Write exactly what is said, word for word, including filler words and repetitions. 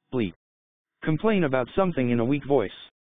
Bleat. Complain about something in a weak voice.